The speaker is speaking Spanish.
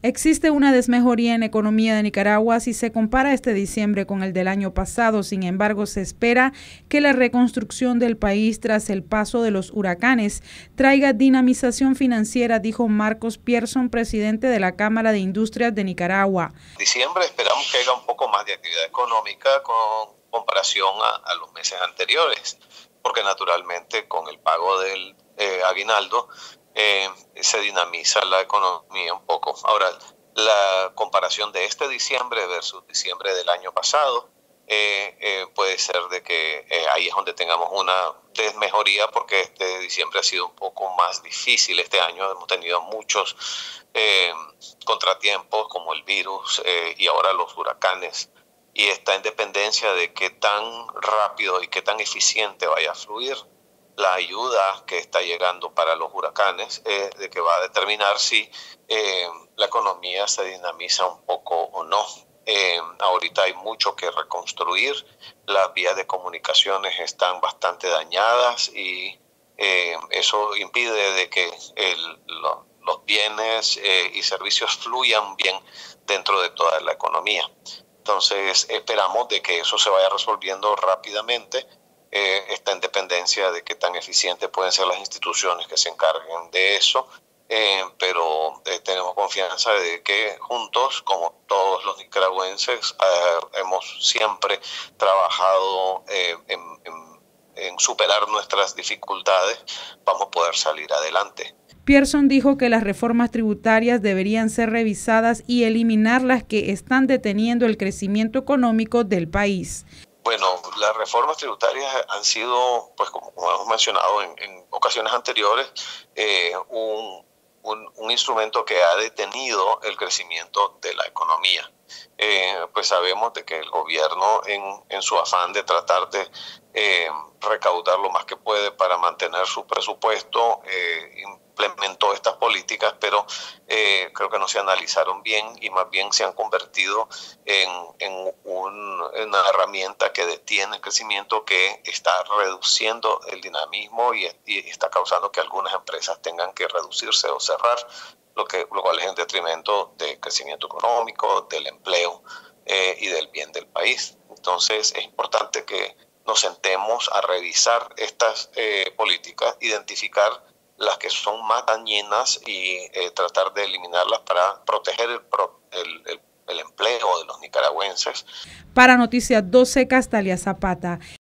Existe una desmejoría en la economía de Nicaragua si se compara este diciembre con el del año pasado. Sin embargo, se espera que la reconstrucción del país tras el paso de los huracanes traiga dinamización financiera, dijo Marcos Pierson, presidente de la Cámara de Industrias de Nicaragua. En diciembre esperamos que haya un poco más de actividad económica con comparación a los meses anteriores, porque naturalmente con el pago del aguinaldo se dinamiza la economía un poco. Ahora, la comparación de este diciembre versus diciembre del año pasado puede ser de que ahí es donde tengamos una desmejoría, porque este diciembre ha sido un poco más difícil. Este año hemos tenido muchos contratiempos como el virus y ahora los huracanes, y está en dependencia de qué tan rápido y qué tan eficiente vaya a fluir la ayuda que está llegando para los huracanes, de que va a determinar si la economía se dinamiza un poco o no. Ahorita hay mucho que reconstruir, las vías de comunicaciones están bastante dañadas y eso impide de que los bienes y servicios fluyan bien dentro de toda la economía. Entonces esperamos de que eso se vaya resolviendo rápidamente. Está en dependencia de qué tan eficientes pueden ser las instituciones que se encarguen de eso, pero tenemos confianza de que juntos, como todos los nicaragüenses, hemos siempre trabajado en superar nuestras dificultades, vamos a poder salir adelante. Pierson dijo que las reformas tributarias deberían ser revisadas y eliminar las que están deteniendo el crecimiento económico del país. Bueno, las reformas tributarias han sido, pues como hemos mencionado en ocasiones anteriores, un instrumento que ha detenido el crecimiento de la economía. Pues sabemos de que el gobierno, en su afán de tratar de recaudar lo más que puede para mantener su presupuesto, implementó estas políticas, pero creo que no se analizaron bien y más bien se han convertido en una herramienta que detiene el crecimiento, que está reduciendo el dinamismo y está causando que algunas empresas tengan que reducirse o cerrar, lo cual es en detrimento del crecimiento económico, del empleo y del bien del país. Entonces es importante que nos sentemos a revisar estas políticas, identificar las que son más dañinas y tratar de eliminarlas para proteger el empleo de los nicaragüenses. Para Noticias 12, Castalia Zapata.